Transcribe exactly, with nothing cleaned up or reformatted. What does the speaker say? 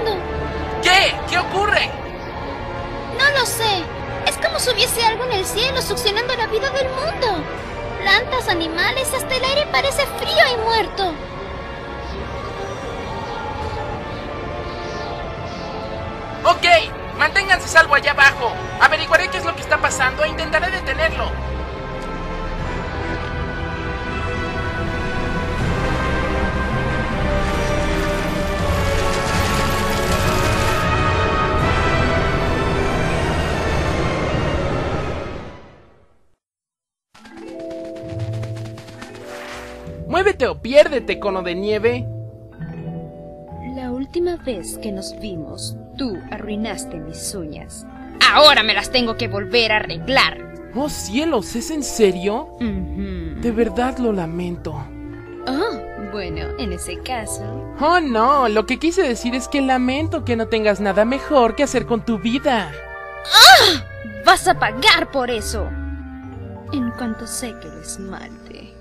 mundo. ¿Qué? ¿Qué ocurre? No lo sé. Es como si hubiese algo en el cielo succionando la vida del mundo. Plantas, animales, hasta el aire parece frío y muerto. Ok, manténganse salvo allá abajo. Averiguaré qué es lo que está pasando e intentaré detenerlo. ¡Muévete o piérdete, cono de nieve! La última vez que nos vimos, tú arruinaste mis uñas. Ahora me las tengo que volver a arreglar. ¡Oh, cielos! ¿Es en serio? Uh-huh. De verdad lo lamento. Oh, bueno, en ese caso... Oh, no, lo que quise decir es que lamento que no tengas nada mejor que hacer con tu vida. ¡Ah! ¡Vas a pagar por eso! En cuanto seque el esmalte.